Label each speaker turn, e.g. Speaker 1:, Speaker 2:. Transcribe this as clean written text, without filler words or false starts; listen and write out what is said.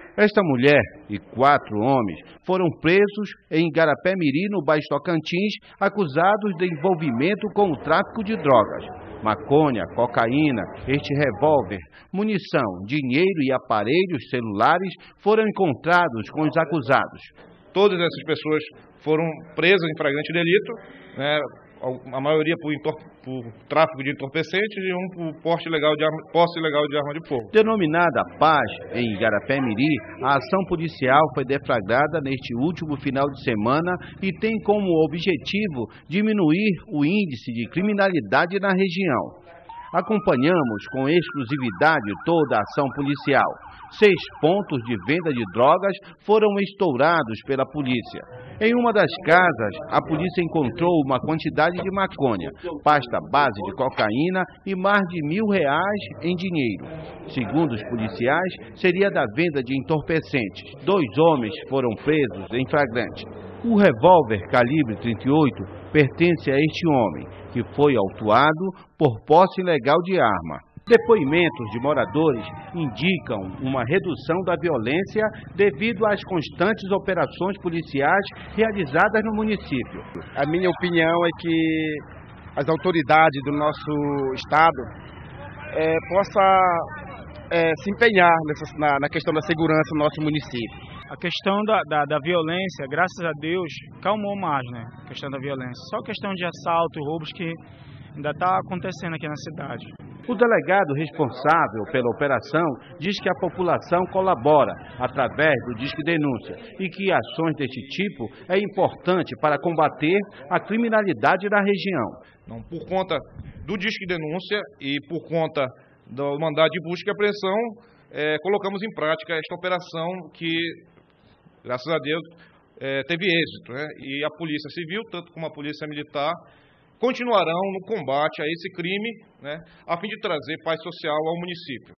Speaker 1: Esta mulher e 4 homens foram presos em Igarapé-Miri, no Baixo Tocantins, acusados de envolvimento com o tráfico de drogas. Maconha, cocaína, este revólver, munição, dinheiro e aparelhos celulares foram encontrados com os acusados.
Speaker 2: Todas essas pessoas foram presas em flagrante delito, né? A maioria por tráfico de entorpecentes e um por posse ilegal de arma de fogo.
Speaker 1: Denominada Paz em Igarapé-Miri, a ação policial foi deflagrada neste último final de semana e tem como objetivo diminuir o índice de criminalidade na região. Acompanhamos com exclusividade toda a ação policial. 6 pontos de venda de drogas foram estourados pela polícia. Em uma das casas, a polícia encontrou uma quantidade de maconha, pasta base de cocaína e mais de R$1.000 em dinheiro. Segundo os policiais, seria da venda de entorpecentes. 2 homens foram presos em flagrante. O revólver calibre 38 pertence a este homem, que foi autuado por posse ilegal de arma. Depoimentos de moradores indicam uma redução da violência devido às constantes operações policiais realizadas no município.
Speaker 3: A minha opinião é que as autoridades do nosso estado possam se empenhar na questão da segurança do nosso município.
Speaker 4: A questão da violência, graças a Deus, calmou mais, né? A questão da violência. Só questão de assalto, roubos que ainda está acontecendo aqui na cidade.
Speaker 1: O delegado responsável pela operação diz que a população colabora através do Disque Denúncia e que ações deste tipo é importante para combater a criminalidade da região.
Speaker 2: Não, por conta do Disque Denúncia e por conta do mandado de busca e apreensão, colocamos em prática esta operação que, graças a Deus, teve êxito, né? E a Polícia Civil, tanto como a Polícia Militar, continuarão no combate a esse crime, né, a fim de trazer paz social ao município.